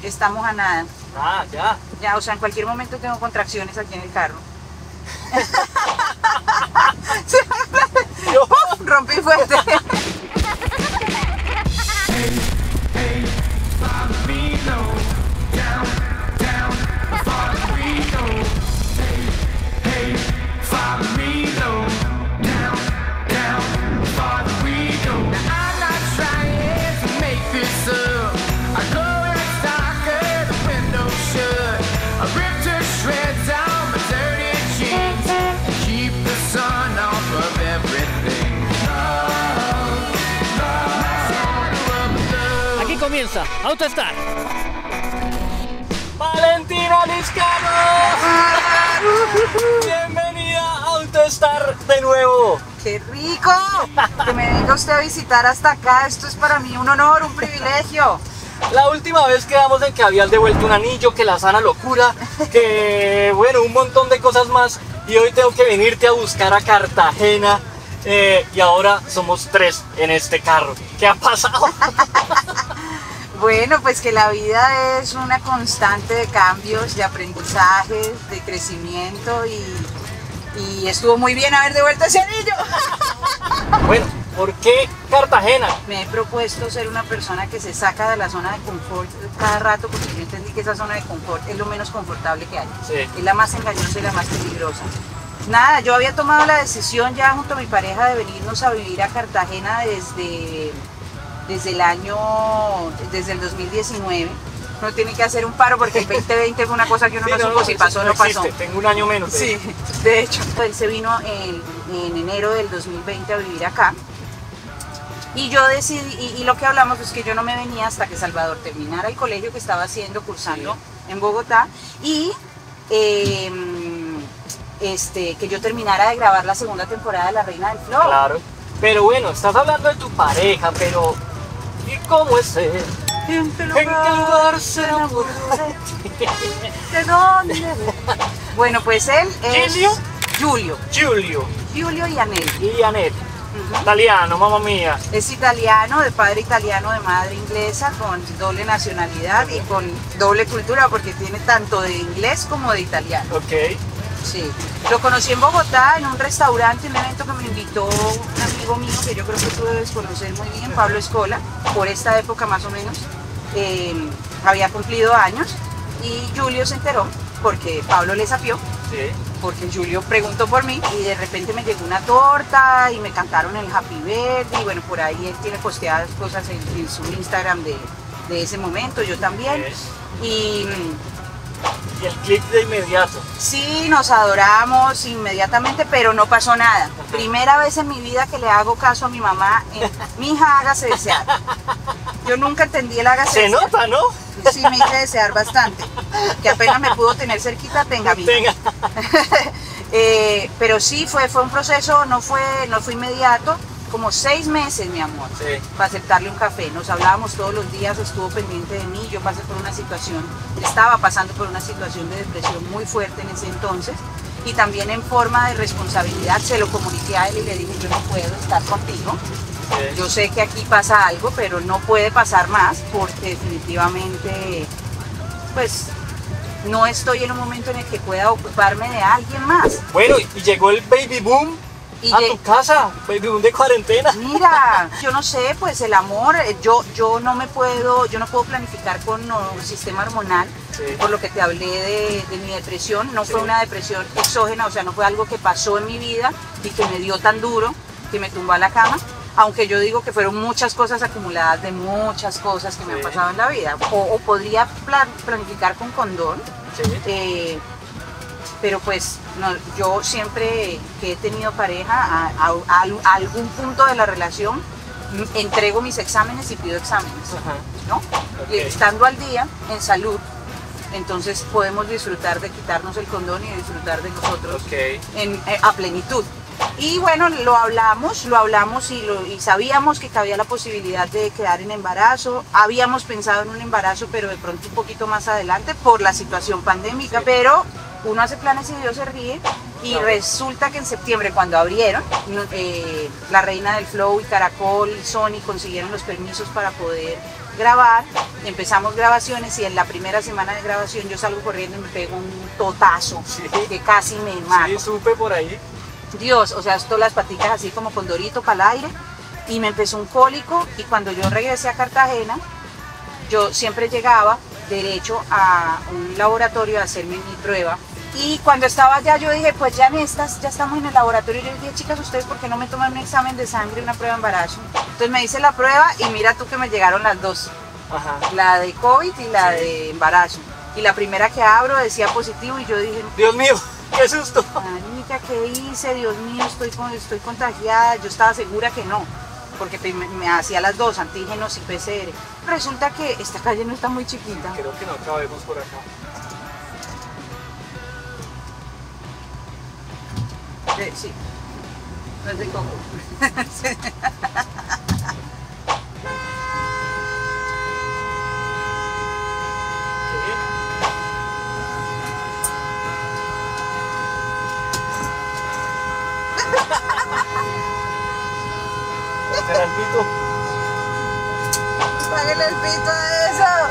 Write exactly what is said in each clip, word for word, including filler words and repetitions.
estamos a nada. Ah, ya. Ya, o sea, en cualquier momento tengo contracciones aquí en el carro. ¡Puf! Rompí fuerte. Aquí comienza AutoStart. ¡Valentina Liscano! Bienvenida a AutoStart de nuevo. ¡Qué rico! Que me venga usted a visitar hasta acá. Esto es para mí un honor, un privilegio. La última vez quedamos en que habías devuelto un anillo, que la sana locura, que bueno, un montón de cosas más. Y hoy tengo que venirte a buscar a Cartagena. Eh, y ahora somos tres en este carro. ¿Qué ha pasado? Bueno, pues que la vida es una constante de cambios, de aprendizajes, de crecimiento y, y estuvo muy bien haber devuelto ese anillo. Bueno, ¿por qué Cartagena? Me he propuesto ser una persona que se saca de la zona de confort cada rato porque yo entendí que esa zona de confort es lo menos confortable que hay. Sí. Es la más engañosa y la más peligrosa. Nada, yo había tomado la decisión ya junto a mi pareja de venirnos a vivir a Cartagena desde, desde el año, desde el dos mil diecinueve. No tiene que hacer un paro porque el veinte veinte fue una cosa que uno Sí, no, no, supo no, si eso pasó o no no pasó. existe. Tengo un año menos. De Sí, de hecho, él se vino en, en enero del dos mil veinte a vivir acá. Y yo decidí, y, y lo que hablamos es que yo no me venía hasta que Salvador terminara el colegio que estaba haciendo, cursando sí. en Bogotá, y eh, este, que yo terminara de grabar la segunda temporada de La Reina del Flow. Claro, pero bueno, estás hablando de tu pareja, pero ¿y cómo es él? ¿En qué ¿En qué lugar se enamoró de ti? ¿De dónde? Bueno, pues él es ¿Julio? Julio. Giulio Julio y Anel. y Annette. Uh-huh. Italiano, mamma mía. Es italiano, de padre italiano, de madre inglesa, con doble nacionalidad y con doble cultura porque tiene tanto de inglés como de italiano. Ok. Sí. Lo conocí en Bogotá en un restaurante, un evento que me invitó un amigo mío que yo creo que tú debes conocer muy bien, Pablo Escola, por esta época más o menos. Eh, había cumplido años y Julio se enteró porque Pablo le sapió. Sí. Porque Julio preguntó por mí y de repente me llegó una torta y me cantaron el Happy Birthday y bueno, por ahí él tiene posteadas cosas en, en su Instagram de, de ese momento, yo también. Yes. Y Y el clip de inmediato. sí, nos adoramos inmediatamente, pero no pasó nada. Primera vez en mi vida que le hago caso a mi mamá en, mi hija, hágase desear. Yo nunca entendí el hágase Se desear. nota, ¿no? Sí, me hice desear bastante. Que apenas me pudo tener cerquita, tenga vida. Tenga. eh, pero sí, fue, fue un proceso, no fue, no fue inmediato, como seis meses, mi amor, Sí. para aceptarle un café. Nos hablábamos todos los días, estuvo pendiente de mí, yo pasé por una situación, estaba pasando por una situación de depresión muy fuerte en ese entonces, y también en forma de responsabilidad se lo comuniqué a él y le dije, yo no puedo estar contigo. Sí. Yo sé que aquí pasa algo, pero no puede pasar más porque definitivamente, pues, no estoy en un momento en el que pueda ocuparme de alguien más. Bueno, y llegó el baby boom Y a lle- tu casa, baby boom de cuarentena. Mira, yo no sé, pues el amor, eh, yo, yo no me puedo, yo no puedo planificar con no, el sistema hormonal, Sí. por lo que te hablé de, de mi depresión. No Sí. fue una depresión exógena, o sea, no fue algo que pasó en mi vida y que me dio tan duro que me tumbó a la cama. Aunque yo digo que fueron muchas cosas acumuladas de muchas cosas que me Sí. han pasado en la vida. O, o podría plan- planificar con condón, Sí. eh, pero pues no, yo siempre que he tenido pareja, a, a- a- a algún punto de la relación, m- entrego mis exámenes y pido exámenes, Ajá. ¿no? Y Ok. estando al día, en salud, entonces podemos disfrutar de quitarnos el condón y disfrutar de nosotros Ok. en, eh, a plenitud. Y bueno, lo hablamos, lo hablamos y, lo, y sabíamos que cabía la posibilidad de quedar en embarazo. Habíamos pensado en un embarazo, pero de pronto un poquito más adelante por la situación pandémica. Sí. Pero uno hace planes y Dios se ríe. Y Claro. resulta que en septiembre, cuando abrieron, no- eh, La Reina del Flow y Caracol y Sony consiguieron los permisos para poder grabar, empezamos grabaciones y en la primera semana de grabación yo salgo corriendo y me pego un totazo Sí. que casi me mato. Sí, supe por ahí. Dios, o sea, todas las paticas así como con dorito para el aire y me empezó un cólico y cuando yo regresé a Cartagena, yo siempre llegaba derecho a un laboratorio a hacerme mi prueba y cuando estaba allá yo dije, pues ya en estas, ya estamos en el laboratorio, yo dije, chicas, ¿ustedes por qué no me toman un examen de sangre y una prueba de embarazo? Entonces me hice la prueba y mira tú que me llegaron las dos, Ajá. la de COVID y la Sí. de embarazo. Y la primera que abro decía positivo y yo dije, Dios mío, qué susto. marica, ¿qué hice? Dios mío, estoy, con, estoy contagiada. Yo estaba segura que no, porque me, me hacía las dos, antígenos y P C R. Resulta que esta calle no está muy chiquita. Creo que no cabemos por acá. Eh, sí, no es de coco. ¿Cuál será el pito? ¡Páguenle el pito a eso!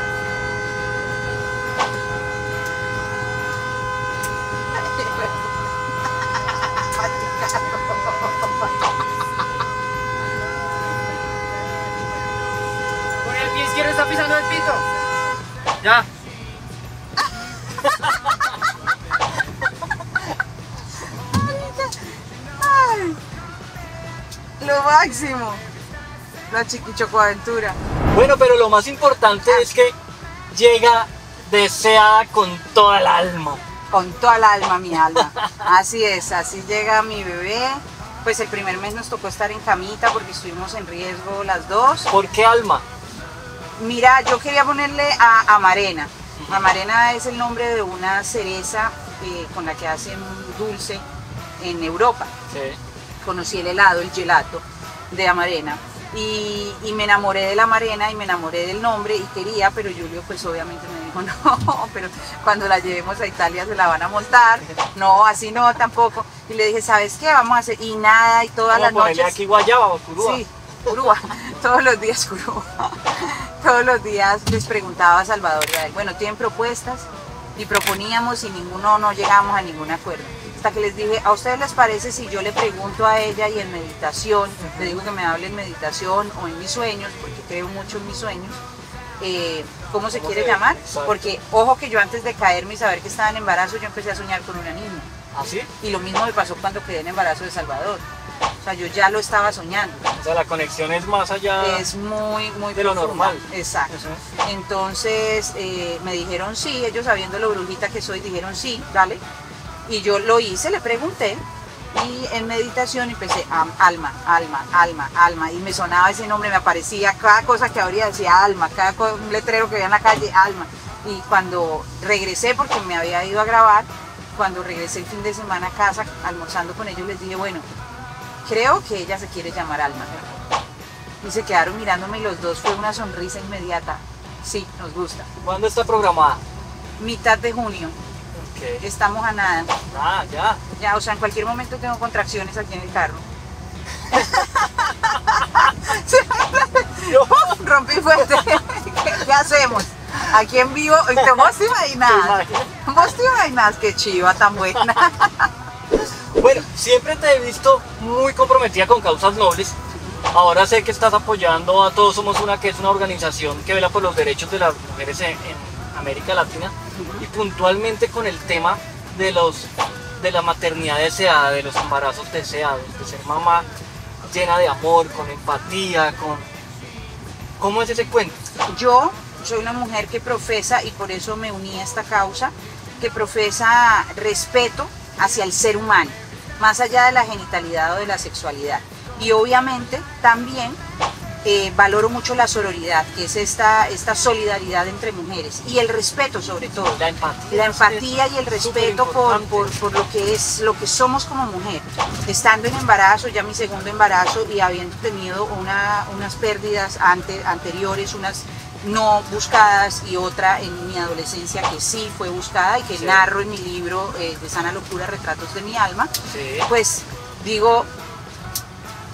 Con el pie izquierdo está pisando el pito. Ya. Ay, lo máximo. La chiquichocoaventura. Bueno, pero lo más importante es que llega deseada con toda el alma. Con toda el alma, mi alma. Así es, así llega mi bebé. Pues el primer mes nos tocó estar en camita porque estuvimos en riesgo las dos. ¿Por qué alma? Mira, yo quería ponerle a Amarena. Amarena es el nombre de una cereza eh, con la que hacen dulce en Europa. Sí. Conocí el helado, el gelato de Amarena. Y, y me enamoré de la Amarena y me enamoré del nombre y quería, pero Julio pues obviamente me dijo no, pero cuando la llevemos a Italia se la van a montar, no, así no tampoco. Y le dije, ¿sabes qué? Vamos a hacer, y nada, y todas las Vamos a ponerle noches. aquí guayaba o curúa. Sí, curúa, todos los días curúa. Todos los días les preguntaba a Salvador y a él, bueno, ¿tienen propuestas? Y proponíamos y ninguno, no llegamos a ningún acuerdo. Hasta que les dije, ¿a ustedes les parece si yo le pregunto a ella y en meditación, le digo que me hable en meditación o en mis sueños, porque creo mucho en mis sueños, eh, ¿cómo se ¿Cómo quiere se- llamar? exacto. Porque, ojo que yo antes de caerme y saber que estaba en embarazo, yo empecé a soñar con una niña. ¿Así? Y lo mismo me pasó cuando quedé en embarazo de Salvador. O sea, yo ya lo estaba soñando. O sea, la conexión es más allá. Es muy, muy de lo profunda. normal. Exacto. Eso. Entonces eh, me dijeron sí, ellos sabiendo lo brujita que soy, dijeron sí, dale. Y yo lo hice, le pregunté. Y en meditación empecé, am- alma, alma, alma, alma. Y me sonaba ese nombre, me aparecía cada cosa que abría decía alma, cada co- un letrero que veía en la calle, alma. Y cuando regresé, porque me había ido a grabar, cuando regresé el fin de semana a casa, almorzando con ellos, les dije, bueno, creo que ella se quiere llamar Alma. Y se quedaron mirándome y los dos fue una sonrisa inmediata. Sí, nos gusta. ¿Cuándo está programada? Mitad de junio, Ok. estamos a nada. Ah, ya. Ya, o sea, en cualquier momento tengo contracciones aquí en el carro. Yo- Rompí fuerte. ¿Qué hacemos? Aquí en vivo, ¿vos te imaginas? ¿Vos te imaginas? Qué chiva tan buena. Bueno, siempre te he visto muy comprometida con causas nobles. Ahora sé que estás apoyando a Todos Somos Una, que es una organización que vela por los derechos de las mujeres en, en América Latina, y puntualmente con el tema de los de la maternidad deseada, de los embarazos deseados, de ser mamá llena de amor, con empatía, con... ¿Cómo es ese cuento? Yo soy una mujer que profesa, y por eso me uní a esta causa, que profesa respeto hacia el ser humano, más allá de la genitalidad o de la sexualidad. Y obviamente también eh, valoro mucho la sororidad, que es esta, esta solidaridad entre mujeres, y el respeto sobre todo. La empatía. La empatía y el Es respeto por, superimportante. por, por lo que es lo que somos como mujer. Estando en embarazo, ya mi segundo embarazo, y habiendo tenido una, unas pérdidas ante, anteriores, unas no buscadas y otra en mi adolescencia que sí fue buscada y que Sí. narro en mi libro eh, de Sana Locura, Retratos de mi Alma, Sí. pues digo,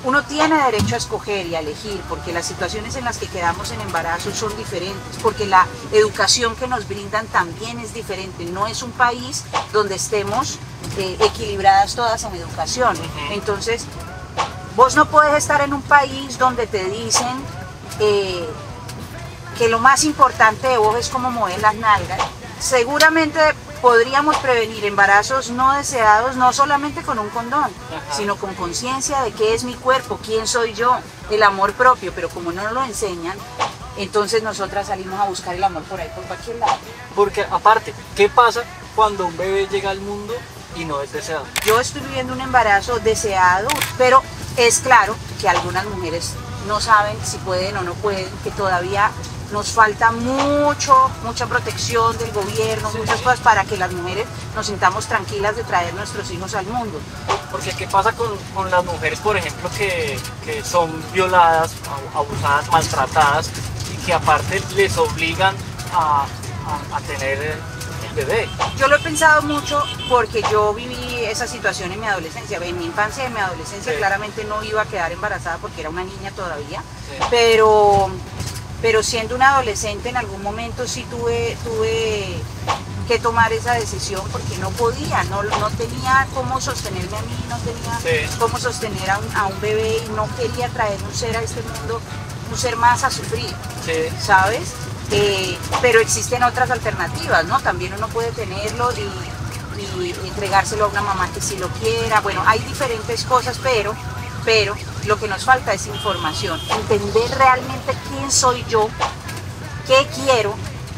uno tiene derecho a escoger y a elegir, porque las situaciones en las que quedamos en embarazo son diferentes, porque la educación que nos brindan también es diferente. No es un país donde estemos eh, equilibradas todas en educación. Entonces, vos no podés estar en un país donde te dicen eh, que lo más importante de vos es cómo mover las nalgas. Seguramente podríamos prevenir embarazos no deseados no solamente con un condón, Ajá. sino con conciencia de qué es mi cuerpo, quién soy yo, el amor propio, pero como no nos lo enseñan, entonces nosotras salimos a buscar el amor por ahí, por cualquier lado. Porque aparte, ¿qué pasa cuando un bebé llega al mundo y no es deseado? Yo estoy viviendo un embarazo deseado, pero es claro que algunas mujeres no saben si pueden o no pueden, que todavía nos falta mucho, mucha protección del gobierno, sí, muchas sí. cosas para que las mujeres nos sintamos tranquilas de traer nuestros hijos al mundo. Porque ¿qué pasa con, con las mujeres, por ejemplo, que, que son violadas, abusadas, maltratadas y que aparte les obligan a, a, a tener el bebé? Yo lo he pensado mucho porque yo viví esa situación en mi adolescencia. En mi infancia y en mi adolescencia sí. claramente no iba a quedar embarazada porque era una niña todavía, sí. pero... pero siendo una adolescente en algún momento sí tuve, tuve que tomar esa decisión porque no podía, no, no tenía cómo sostenerme a mí, no tenía sí. cómo sostener a un, a un bebé y no quería traer un ser a este mundo, un ser más a sufrir, sí. ¿sabes? Eh, pero existen otras alternativas, ¿no? También uno puede tenerlo y, y entregárselo a una mamá que sí lo quiera, bueno, hay diferentes cosas, pero... pero lo que nos falta es información, entender realmente quién soy yo, qué quiero,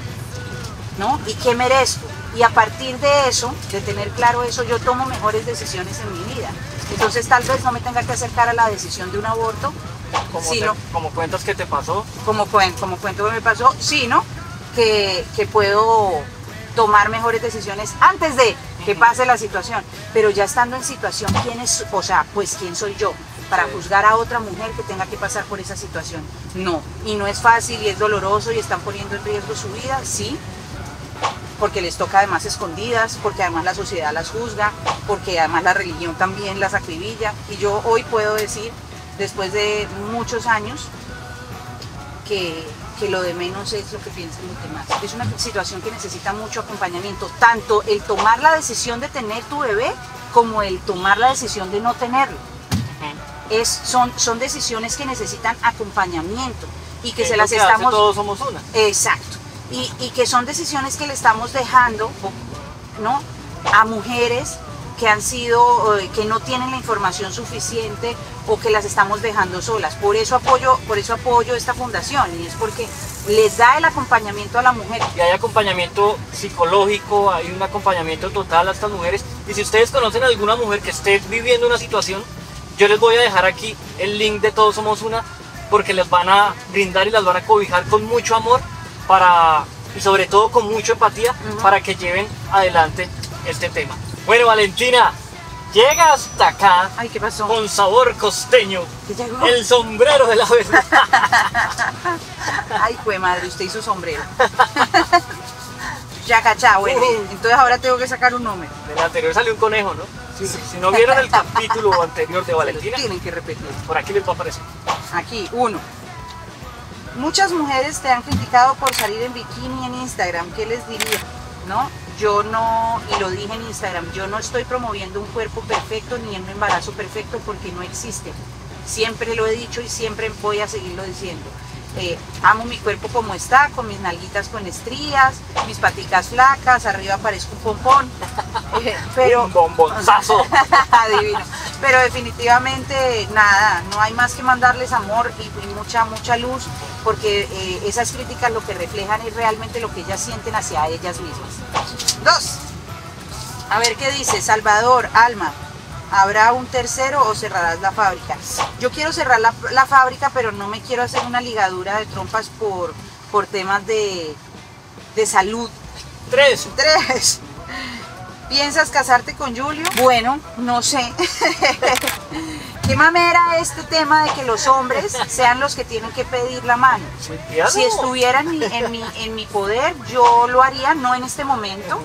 ¿no? Y qué merezco. Y a partir de eso, de tener claro eso, yo tomo mejores decisiones en mi vida. Entonces tal vez no me tenga que acercar a la decisión de un aborto, como, sino, te, como cuentas que te pasó. Como, como cuento que me pasó, sino que, que puedo tomar mejores decisiones antes de que pase la situación. Pero ya estando en situación, ¿quién es? O sea, pues ¿quién soy yo para juzgar a otra mujer que tenga que pasar por esa situación? No, y no es fácil y es doloroso y están poniendo en riesgo su vida, sí, porque les toca además escondidas, porque además la sociedad las juzga, porque además la religión también las acribilla. Y yo hoy puedo decir, después de muchos años, que, que lo de menos es lo que piensan los demás. Es una situación que necesita mucho acompañamiento, tanto el tomar la decisión de tener tu bebé como el tomar la decisión de no tenerlo. Es, son, son decisiones que necesitan acompañamiento y que es se las que estamos... todos somos una. Exacto. Y, y que son decisiones que le estamos dejando, ¿no?, a mujeres que han sido, eh, que no tienen la información suficiente o que las estamos dejando solas. Por eso apoyo, por eso apoyo esta fundación, y es porque les da el acompañamiento a la mujer. Y hay acompañamiento psicológico, hay un acompañamiento total a estas mujeres. Y si ustedes conocen a alguna mujer que esté viviendo una situación, yo les voy a dejar aquí el link de Todos Somos Una, porque les van a brindar y las van a cobijar con mucho amor para, y sobre todo con mucha empatía, uh-huh. para que lleven adelante este tema. Bueno, Valentina, llega hasta acá. Ay, ¿qué pasó? Con sabor costeño. ¿Qué llegó? El sombrero de la verdad. Ay, jue madre, usted hizo sombrero. Ya cachá, bueno, uh-huh. entonces ahora tengo que sacar un número. Del anterior salió un conejo, ¿no? Si, si no vieron el capítulo anterior de Valentina, tienen que repetir. Por aquí les va a aparecer. Aquí, uno. Muchas mujeres te han criticado por salir en bikini en Instagram. ¿Qué les diría? ¿No? Yo no, y lo dije en Instagram, yo no estoy promoviendo un cuerpo perfecto ni un embarazo perfecto porque no existe. Siempre lo he dicho y siempre voy a seguirlo diciendo. Eh, amo mi cuerpo como está, con mis nalguitas con estrías, mis paticas flacas, arriba parezco un pompón, eh, pero un bombonzazo. Divino. Pero definitivamente nada, no hay más que mandarles amor y, y mucha mucha luz, porque eh, esas críticas lo que reflejan es realmente lo que ellas sienten hacia ellas mismas. Dos. A ver qué dice Salvador, Alma. ¿Habrá un tercero o cerrarás la fábrica? Yo quiero cerrar la, la fábrica, pero no me quiero hacer una ligadura de trompas por, por temas de, de salud. Tres. Tres. ¿Piensas casarte con Julio? Bueno, no sé. ¿Qué mamera este tema de que los hombres sean los que tienen que pedir la mano? Si estuviera en mi, en mi, en mi poder, yo lo haría, no en este momento.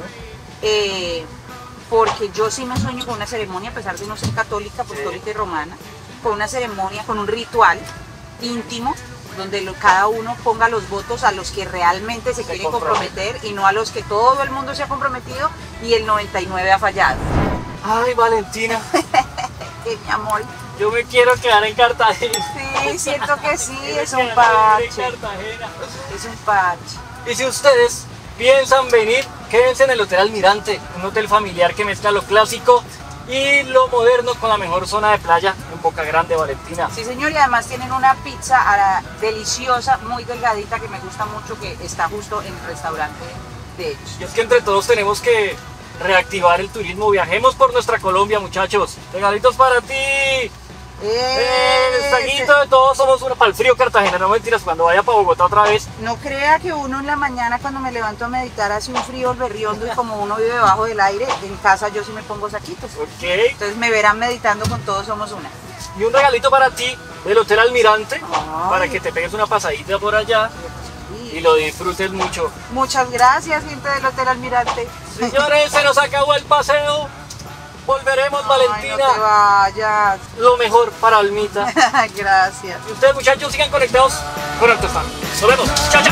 Eh, porque yo sí me sueño con una ceremonia, a pesar de no ser católica, apostólica y romana, con una ceremonia, con un ritual íntimo, donde lo- cada uno ponga los votos a los que realmente se, Se quieren compromete. comprometer y no a los que todo el mundo se ha comprometido y el noventa y nueve ha fallado. Ay, Valentina, Eh, mi amor, yo me quiero quedar en Cartagena. sí, siento que sí, Quiero es un quedarme parche, en Cartagena. es un parche. Y si ustedes piensan venir, quédense en el Hotel Almirante, un hotel familiar que mezcla lo clásico y lo moderno con la mejor zona de playa en Boca Grande, Valentina. Sí, señor, y además tienen una pizza ah, deliciosa, muy delgadita, que me gusta mucho, que está justo en el restaurante de ellos. Y es que entre todos tenemos que reactivar el turismo. Viajemos por nuestra Colombia, muchachos. Regalitos para ti. Eh, el saguito de todos somos uno para el frío Cartagena, no mentiras, cuando vaya para Bogotá otra vez. No crea que uno en la mañana cuando me levanto a meditar hace un frío berriondo y como uno vive debajo del aire, en casa yo sí me pongo saquitos. Ok. Entonces me verán meditando con Todos Somos Una. Y un regalito para ti del Hotel Almirante, Ay. para que te pegues una pasadita por allá Sí. y lo disfrutes mucho. Muchas gracias, gente del Hotel Almirante. Señores, se nos acabó el paseo. Volveremos, Ay, Valentina. no te vayas. Lo mejor para Almita. Gracias. Y ustedes, muchachos, sigan conectados con Alto Estado. Nos vemos. Chao, chao.